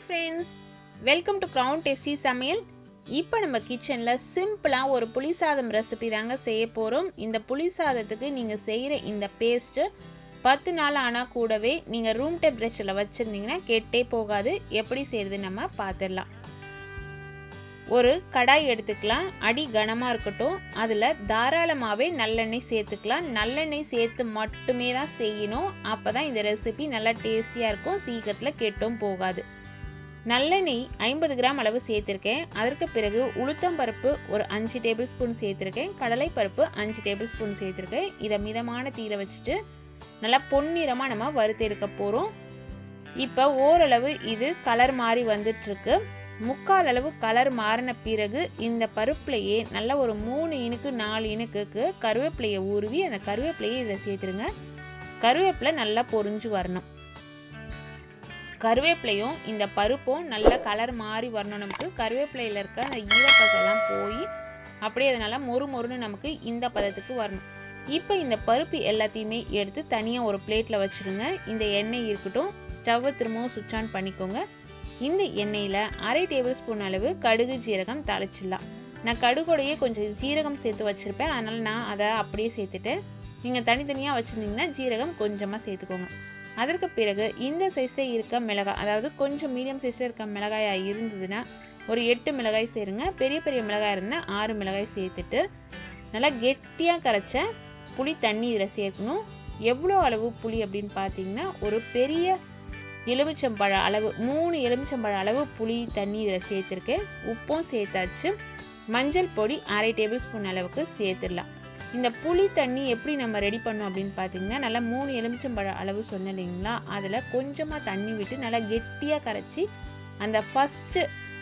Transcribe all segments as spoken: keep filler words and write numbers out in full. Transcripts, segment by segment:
friends, welcome to Crown Tasty சமையல். இப்போ நம்ம கிச்சன்ல சிம்பிளா ஒரு புளி சாதம் ரெசிபி தாங்க செய்ய போறோம். இந்த புளி சாதத்துக்கு நீங்க செய்யற இந்த பேஸ்ட் பத்து நாள் ஆனா கூடவே நீங்க ரூம் டெம்பரேச்சர்ல வச்சிருந்தீங்கன்னா கெட்டே போகாது. எப்படி செய்யறது நம்ம பார்த்திடலாம். ஒரு கடாய் எடுத்துக்கலாம். அடி கனமா இருக்கட்டும். அதுல தாராளமாவே நல்லெண்ணெய் சேர்த்துக்கலாம். நல்லெண்ணெய் சேர்த்து மட்டுமே தான் செய்யணும். அப்பதான் இந்த ரெசிபி நல்லா டேஸ்டியா இருக்கும். சீக்கிரத்துல கெட்டும் போகாது. நல்லெண்ணெய் ஐம்பது கிராம் அளவு சேர்த்திருக்கேன். அதற்கு பிறகு உளுத்தம் பருப்பு ஒரு அஞ்சு டேபிள் ஸ்பூன் சேர்த்திருக்கேன். கடலை பருப்பு அஞ்சு டேபிள் ஸ்பூன் சேர்த்திருக்கேன். இதை மிதமான தீயில வச்சுட்டு நல்லா பொன்னிறமா நம்ம வறுத்து எடுக்க போறோம். இப்போ ஓரளவு இது கலர் மாறி வந்துட்டு இருக்கு. முக்கால் அளவு கலர் மாறின பிறகு இந்த பருப்புலையே நல்ல ஒரு மூணு இனுக்கு நாலு இனுக்கு கருவேப்பிலையை ஊறுவி அந்த கருவேப்பிலையை இதை சேர்த்துருங்க. கருவேப்பிலை நல்லா பொரிஞ்சு வரணும். கருவேப்பிலையும் இந்த பருப்பும் நல்ல கலர் மாறி வரணும். நமக்கு கருவேப்பிலையில் இருக்க அந்த ஈரப்பதெல்லாம் போய் அப்படியே அதனால மொறு மொறுன்னு நமக்கு இந்த பதத்துக்கு வரணும். இப்போ இந்த பருப்பு எல்லாத்தையுமே எடுத்து தனியாக ஒரு பிளேட்டில் வச்சுருங்க. இந்த எண்ணெய் இருக்கட்டும். ஸ்டவ்வை திரும்பவும் சுவிட்ச் ஆன் பண்ணிக்கோங்க. இந்த எண்ணெயில் அரை டேபிள் ஸ்பூன் அளவு கடுகு ஜீரகம் தாளிச்சிடலாம். நான் கடுகோடையே கொஞ்சம் ஜீரகம் சேர்த்து வச்சுருப்பேன். அதனால் நான் அதை அப்படியே சேர்த்துட்டேன். நீங்கள் தனித்தனியாக வச்சுருந்தீங்கன்னா ஜீரகம் கொஞ்சமாக சேர்த்துக்கோங்க. அதற்கு பிறகு இந்த சைஸில் இருக்க மிளகாய், அதாவது கொஞ்சம் மீடியம் சைஸில் இருக்க மிளகாயாக இருந்ததுன்னா ஒரு எட்டு மிளகாய் சேருங்க. பெரிய பெரிய மிளகாய் இருந்தால் ஆறு மிளகாய் சேர்த்துட்டு நல்லா கெட்டியாக கரைச்ச புளி தண்ணி இதில் சேர்க்கணும். எவ்வளோ அளவு புளி அப்படின்னு பார்த்தீங்கன்னா ஒரு பெரிய எலுமிச்சம்பழ அளவு மூணு எலுமிச்சம்பழ அளவு புளி தண்ணி இதில் சேர்த்துருக்கேன். உப்பும் சேர்த்தாச்சு. மஞ்சள் பொடி அரை டேபிள் ஸ்பூன் அளவுக்கு சேர்த்துடலாம். இந்த புளி தண்ணி எப்படி நம்ம ரெடி பண்ணோம் அப்படின்னு பார்த்தீங்கன்னா நல்லா மூணு எலுமிச்சம்பழ அளவு சொன்னேன் இல்லைங்களா, அதில் கொஞ்சமாக தண்ணி விட்டு நல்லா கெட்டியாக கரைச்சி அந்த ஃபஸ்ட்டு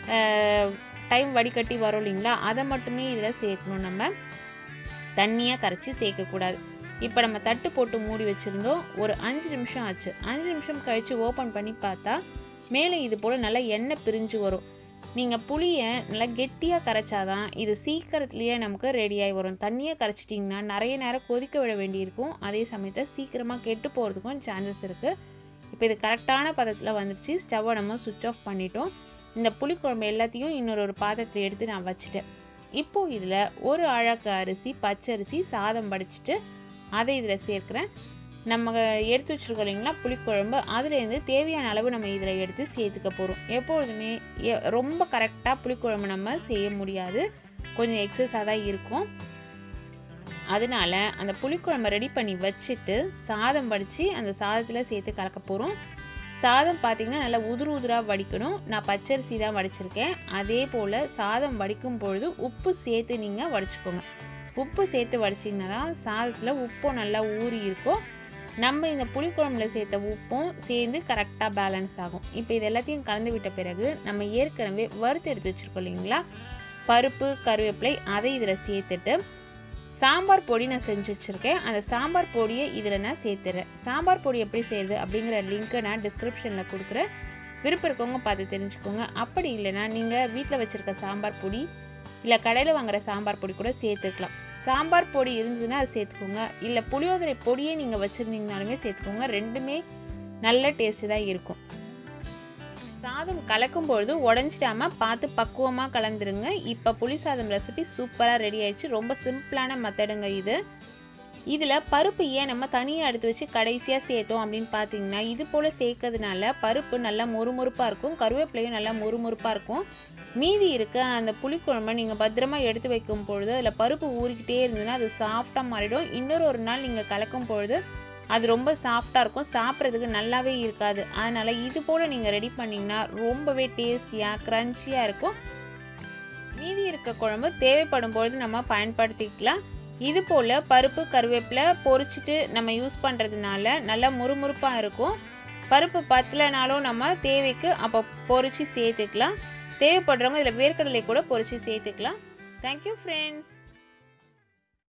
டைம் வடிகட்டி வரும் இல்லைங்களா, அதை மட்டுமே இதில் சேர்க்கணும். நம்ம தண்ணியாக கரைச்சி சேர்க்கக்கூடாது. இப்போ நம்ம தட்டு போட்டு மூடி வச்சுருந்தோம். ஒரு அஞ்சு நிமிஷம் ஆச்சு. அஞ்சு நிமிஷம் கழித்து ஓப்பன் பண்ணி பார்த்தா மேலே இது போல் நல்லா எண்ணெய் பிரிஞ்சு வரும். நீங்கள் புளியை நல்லா கெட்டியாக கரைச்சாதான் இது சீக்கிரத்துலேயே நமக்கு ரெடியாகி வரும். தண்ணியை கரைச்சிட்டிங்கன்னா நிறைய நேரம் கொதிக்க விட வேண்டியிருக்கும். அதே சமயத்தில் சீக்கிரமாக கெட்டு போகிறதுக்கும் சான்சஸ் இருக்குது. இப்போ இது கரெக்டான பதத்தில் வந்துடுச்சு. ஸ்டவ்வை நம்ம சுவிட்ச் ஆஃப் பண்ணிட்டோம். இந்த புளிக்குழம்பு எல்லாத்தையும் இன்னொரு ஒரு பாத்திரத்தில் எடுத்து நான் வச்சுட்டேன். இப்போது இதில் ஒரு அழகு அரிசி பச்சரிசி சாதம் வடிச்சிட்டு அதை இதில் சேர்க்குறேன். நம்ம எடுத்து வச்சுருக்கோம் இல்லைங்களா புளிக்குழம்பு, அதுலேருந்து தேவையான அளவு நம்ம இதில் எடுத்து சேர்த்துக்க போகிறோம். எப்பொழுதுமே ரொம்ப கரெக்டாக புளிக்குழம்பு நம்ம செய்ய முடியாது. கொஞ்சம் எக்ஸஸாக தான் இருக்கும். அதனால அந்த புளிக்குழம்பை ரெடி பண்ணி வச்சுட்டு சாதம் வடித்து அந்த சாதத்தில் சேர்த்து கலக்க போகிறோம். சாதம் பார்த்திங்கன்னா நல்லா உதிர் உதிராக வடிக்கணும். நான் பச்சரிசி தான் வடிச்சிருக்கேன். அதே போல் சாதம் வடிக்கும் பொழுது உப்பு சேர்த்து நீங்கள் வடிச்சுக்கோங்க. உப்பு சேர்த்து வடிச்சிங்கன்னா தான் சாதத்தில் உப்பும் நல்லா ஊறி இருக்கும். நம்ம இந்த புளிக்குழம்புல சேர்த்த உப்பும் சேர்ந்து கரெக்டாக பேலன்ஸ் ஆகும். இப்போ இது எல்லாத்தையும் கலந்து விட்ட பிறகு நம்ம ஏற்கனவே வறுத்து எடுத்து வச்சுருக்கோம் இல்லைங்களா பருப்பு கருவேப்பிலை, அதை இதில் சேர்த்துட்டு சாம்பார் பொடி நான் செஞ்சு வச்சுருக்கேன். அந்த சாம்பார் பொடியை இதில் நான் சேர்த்துறேன். சாம்பார் பொடி எப்படி செய்யுது அப்படிங்கிற லிங்க்கை நான் டிஸ்கிரிப்ஷனில் கொடுக்குறேன். விருப்பம் இருக்கவங்க பார்த்து தெரிஞ்சுக்கோங்க. அப்படி இல்லைன்னா நீங்கள் வீட்டில் வச்சுருக்க சாம்பார் பொடி இல்லை கடையில் வாங்குகிற சாம்பார் பொடி கூட சேர்த்துக்கலாம். சாம்பார் பொடி இருந்ததுன்னா அது சேர்த்துக்கோங்க. இல்லை புளியோதரை பொடியே நீங்கள் வச்சுருந்தீங்கனாலுமே சேர்த்துக்கோங்க. ரெண்டுமே நல்ல டேஸ்ட்டு தான் இருக்கும். சாதம் கலக்கும் பொழுது உடஞ்சிடாமல் பார்த்து பக்குவமாக கலந்துருங்க. இப்போ புளி சாதம் ரெசிபி சூப்பராக ரெடி ஆயிடுச்சு. ரொம்ப சிம்பிளான மெத்தடுங்க இது. இதில் பருப்பு ஏன் நம்ம தனியாக எடுத்து வச்சு கடைசியாக சேர்த்தோம் அப்படின்னு பார்த்தீங்கன்னா இது போல் சேர்க்கறதுனால பருப்பு நல்லா மொறுமொறுப்பாக இருக்கும். கருவேப்பிலையும் நல்லா மொறுமொறுப்பாக இருக்கும். மீதி இருக்க அந்த புளிக்குழம்பை நீங்கள் பத்திரமா எடுத்து வைக்கும் பொழுது அதில் பருப்பு ஊறிக்கிட்டே இருந்ததுன்னா அது சாஃப்டாக மாறிடும். இன்னொரு ஒரு நாள் நீங்கள் கலக்கும் பொழுது அது ரொம்ப சாஃப்டாக இருக்கும். சாப்பிட்றதுக்கு நல்லாவே இருக்காது. அதனால் இது போல் நீங்கள் ரெடி பண்ணிங்கன்னா ரொம்பவே டேஸ்டியாக க்ரன்ச்சியாக இருக்கும். மீதி இருக்க குழம்பு தேவைப்படும் பொழுது நம்ம பயன்படுத்திக்கலாம். இது போல் பருப்பு கருவேப்பிலை பொரிச்சிட்டு நம்ம யூஸ் பண்ணுறதுனால நல்லா முறுமுறுப்பாக இருக்கும். பருப்பு பத்தலைனாலும் நம்ம தேவைக்கு அப்போ பொரிச்சு சேர்த்துக்கலாம். தேவைப்படுறவங்க இதில் வேர்க்கடலை கூட பொரிச்சு சேர்த்துக்கலாம். Thank you friends.